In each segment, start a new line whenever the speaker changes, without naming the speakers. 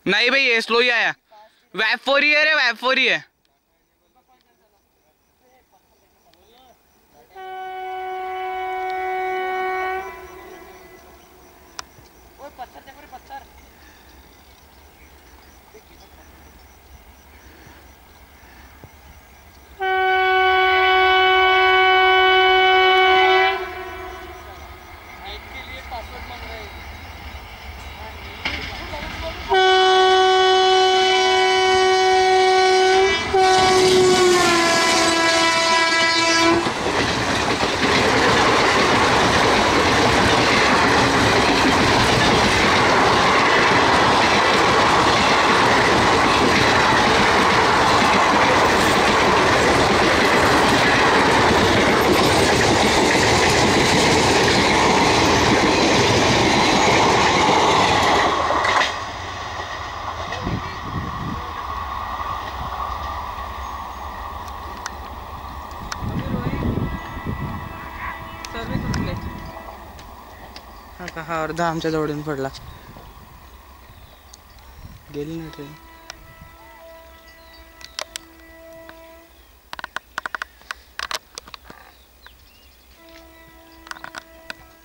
नहीं भाई ये स्लो ही आया। वेब 4 ही है रे, वेब 4 ही है। कहा अर्धा आमच्या जवळून पडला, गेली ना ट्रेन।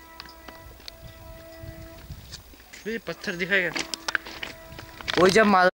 पत्थर दिखाएगा वो जब